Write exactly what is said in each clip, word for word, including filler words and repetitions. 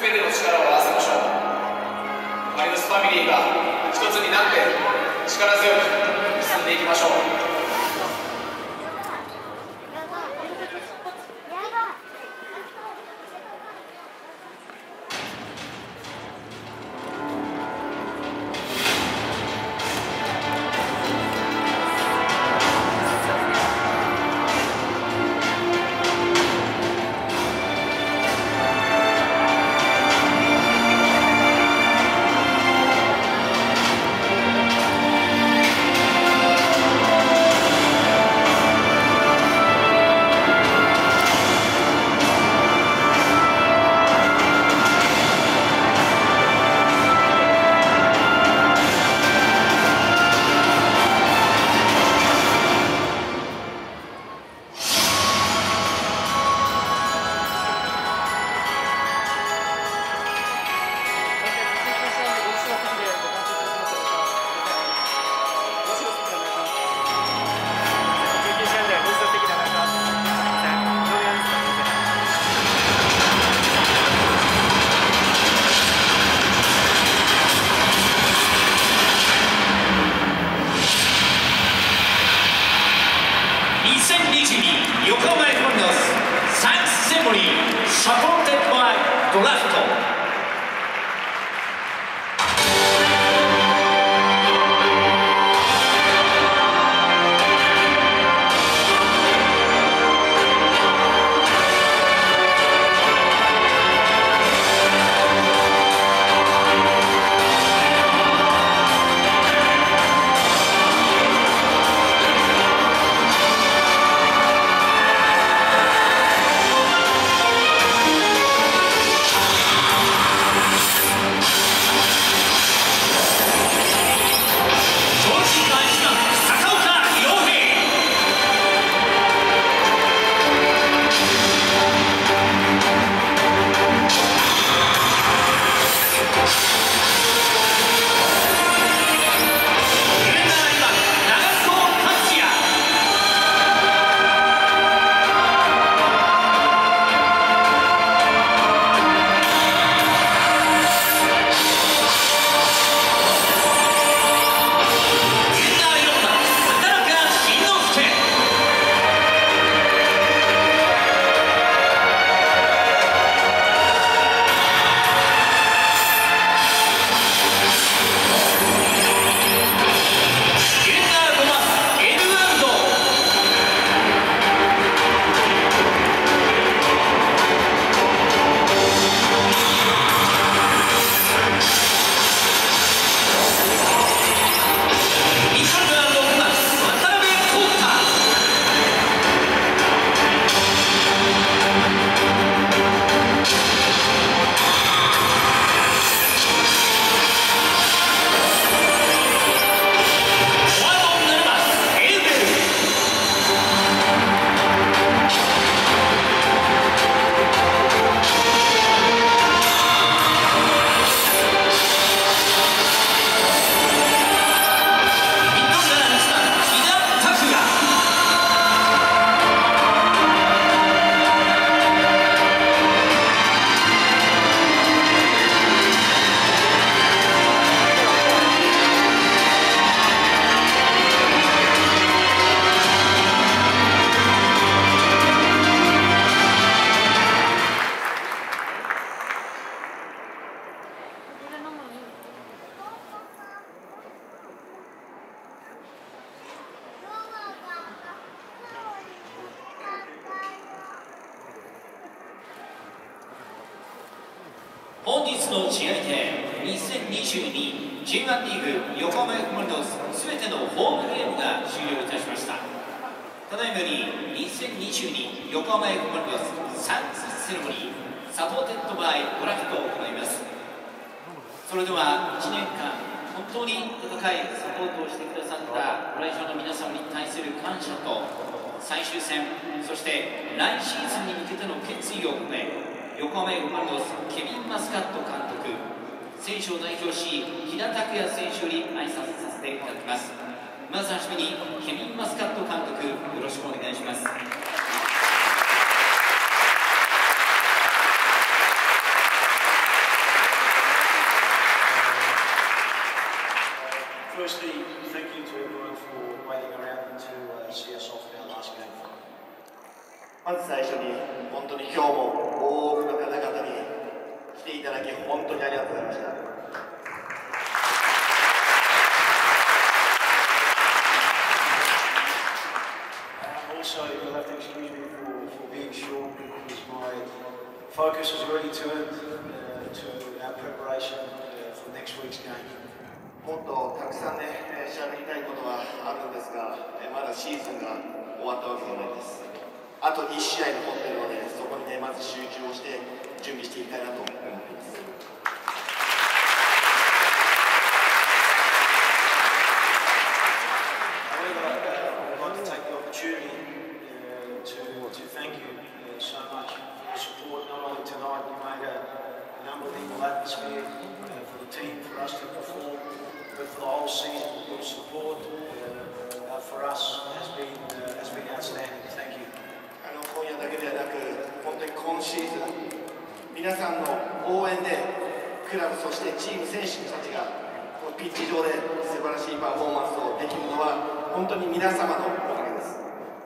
全ての力を合わせましょう。マリノスファミリーが一つになって力強く進んでいきましょう。 Supported by Draft. 本日の試合でにせんにじゅうに ジェイワン リーグ横浜 F ・マリノスすべてのホームゲームが終了いたしました。ただいまよりにせんにじゅうに横浜 F ・マリノスサンクスセレモニーサポーテッドバイドラフトを行います。それではいちねんかん本当に温かいサポートをしてくださったご来場の皆様に対する感謝と最終戦、そして来シーズンに向けての決意を込め、横浜 F ・マリノスケビン・マスカット監督、選手を代表し木田拓也選手より挨拶させていただきます。まずはじめにケビン・マスカット監督、よろしくお願いします。 firstly, thank you to everyone for waiting around to uh, see us off in our last game. まず最初に本当に今日も多くの方々に来ていただき本当にありがとうございました。 Also, you'll have to excuse me for, for being short because my focus has already turned uh, to our preparation uh, for next week's game. もっとたくさんね、喋りたいことはあるんですが、まだシーズンが終わったわけじゃないです。あといち試合残っているので、そこにね、まず集中をして準備していきたいなと思っています。 However, uh, I'd like to take the opportunity uh, to, to thank you uh, so much for your support, not only tonight, you made a, an unbelievable atmosphere uh, for the team, for us to perform, but for the whole season, your support uh, uh, for us has been, uh, has been outstanding. Thank you. あの今夜だけではなく、本当に今シーズン、皆さんの応援で、クラブ、そしてチーム、選手たちが、このピッチ上で素晴らしいパフォーマンスをできるのは、本当に皆様のおかげです。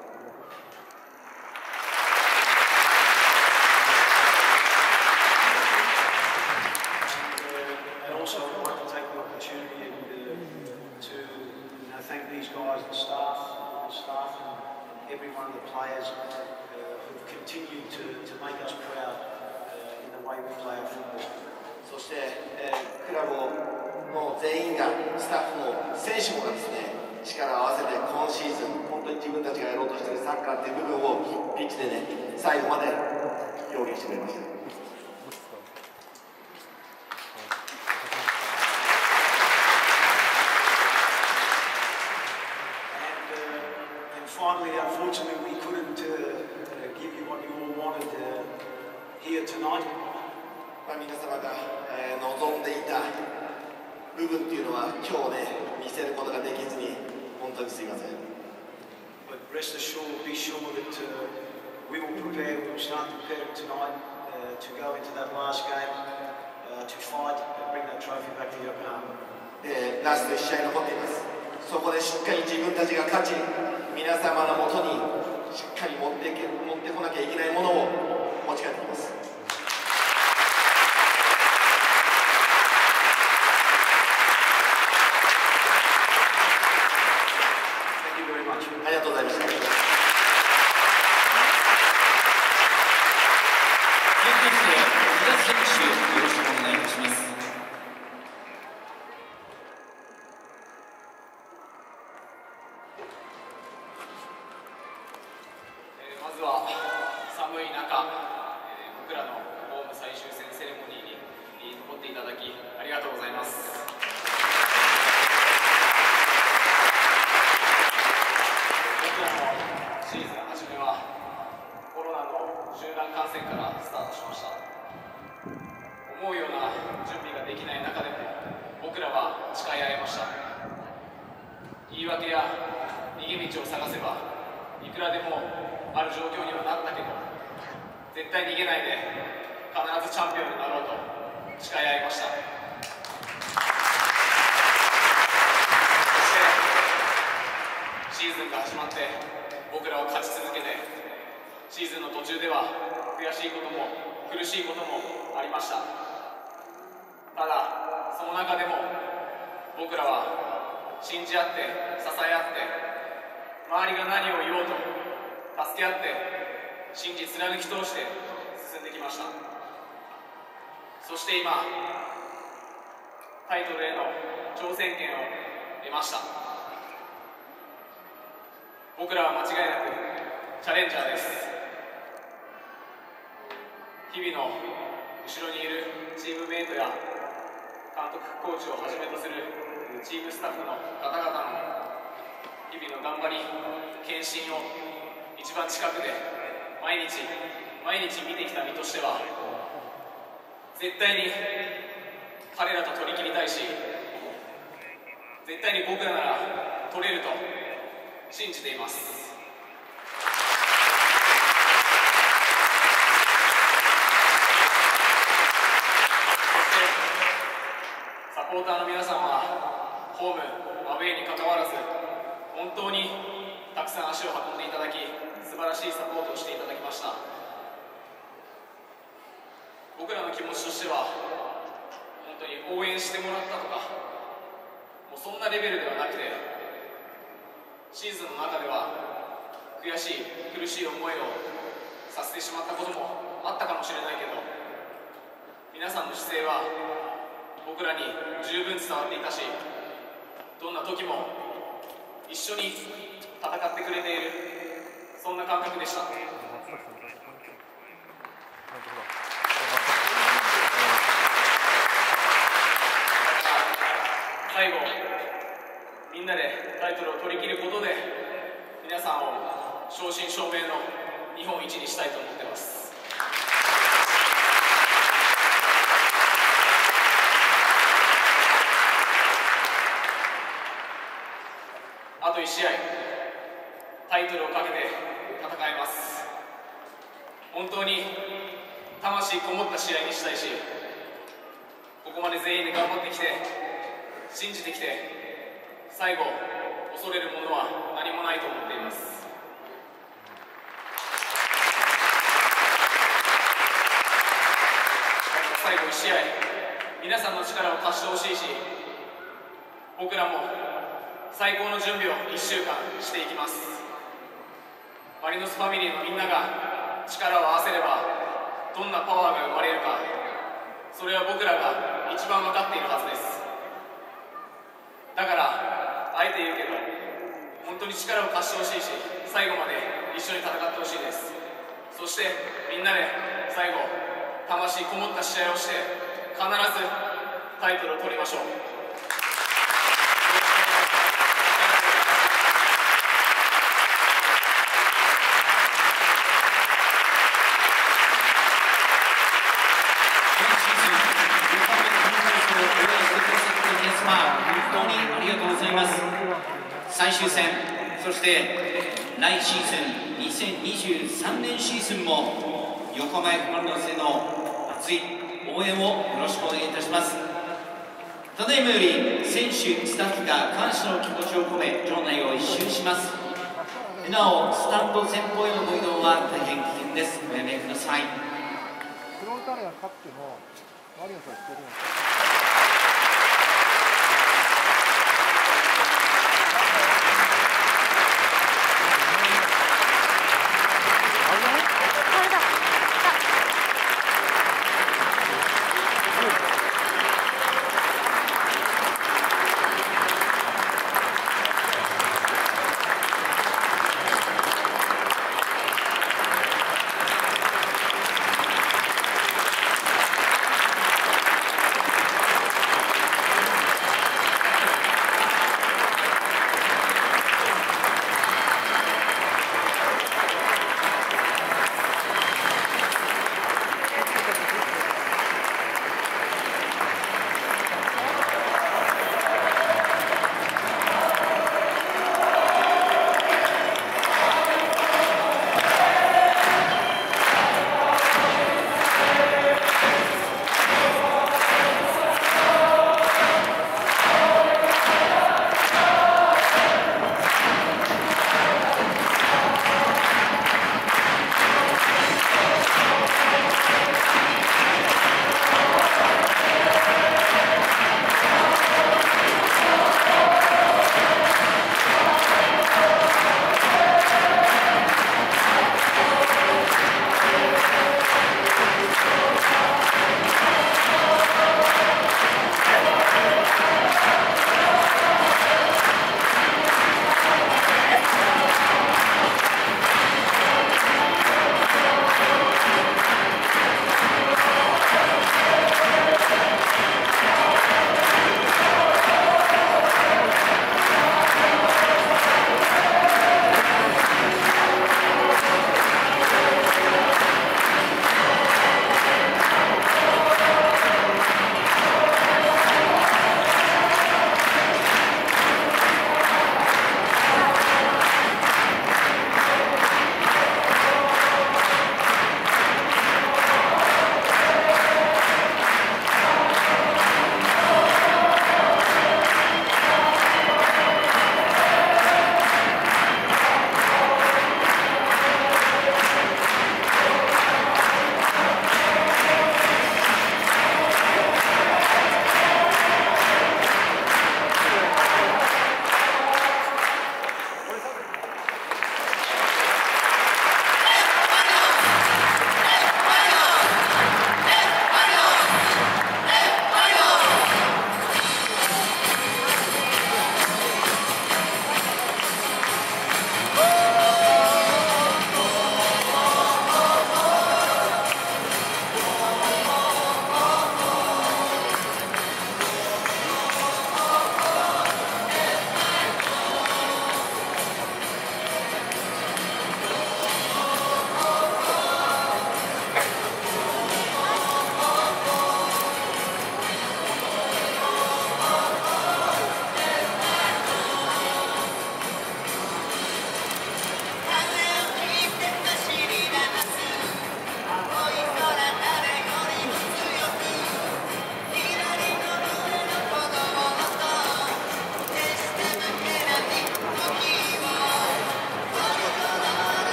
And also, I'd like to take the opportunity uh, to you know, thank these guys, the staff, the staff, and every one of the players uh, who've continued to, to make us proud uh, in the way we play our football. そして、えー、クラブの全員が、スタッフも選手もがですね、力を合わせて今シーズン、本当に自分たちがやろうとしているサッカーっていう部分をピッチでね、最後まで表現してくれました。 Finally, unfortunately, we couldn't uh, give you what you all wanted uh, here tonight. まあ皆様が、えー、望んでいた部分っていうのは今日ね見せることができずに本当にすいません。 But rest assured, be sure that uh, we will prepare. We will start preparing tonight uh, to go into that last game uh, to fight and bring that trophy back to Yokohama. でラストいち試合残っています。そこでしっかり自分たちが勝ち、皆様のもとにしっかり持っていけ持ってこなきゃいけないものを持ち帰ってきます。ありがとうございました。 続きまして、須田選手、よろしくお願いいたします。 まずは寒い中、えー、僕らのホーム最終戦セレモニーに残っていただきありがとうございます。僕らのシーズン初めはコロナの集団感染からスタートしました。思うような準備ができない中でも僕らは誓い合いました。言い訳や逃げ道を探せばいくらでもある状況にはなったけど、絶対逃げないで必ずチャンピオンになろうと誓い合いました。そしてシーズンが始まって僕らは勝ち続けて、シーズンの途中では悔しいことも苦しいこともありました。ただその中でも僕らは信じ合って支え合って、周りが何を言おうと助け合って信じ貫き通して進んできました。そして今タイトルへの挑戦権を得ました。僕らは間違いなくチャレンジャーです。日々の後ろにいるチームメイトや監督コーチをはじめとするチームスタッフの方々の日々の頑張り献身を一番近くで毎日毎日見てきた身としては、絶対に彼らと取り切りたいし、絶対に僕らなら取れると信じています。そしてサポーターの皆さんはホームアウェーにかかわらず本当にたくさん足を運んでいただき、素晴らしいサポートをしていただきました。僕らの気持ちとしては本当に応援してもらったとか、もうそんなレベルではなくて、シーズンの中では悔しい苦しい思いをさせてしまったこともあったかもしれないけど、皆さんの姿勢は僕らに十分伝わっていたし、どんな時も一緒に戦ってくれている、そんな感覚でした。最後、みんなでタイトルを取り切ることで皆さんを正真正銘の日本一にしたいと思っています。あといち試合、タイトルをかけて戦います。本当に魂こもった試合にしたいし、ここまで全員で頑張ってきて信じてきて、最後恐れるものは何もないと思っています。最後いち試合、皆さんの力を貸してほしいし、僕らも最高の準備をいっしゅうかんしていきます。マリノスファミリーのみんなが力を合わせればどんなパワーが生まれるか、それは僕らが一番分かっているはずです。だからあえて言うけど、本当に力を貸してほしいし、最後まで一緒に戦ってほしいです。そしてみんなで最後魂こもった試合をして必ずタイトルを取りましょう。 最終戦、そして来シーズンにせんにじゅうさんねんシーズンも横浜 F ・マリノスへの熱い応援をよろしくお願いいたします。ただいまより選手スタッフが感謝の気持ちを込め場内を一周します。なおスタンド前方へのご移動は大変危険です。おやめください。 フロンターレが勝っても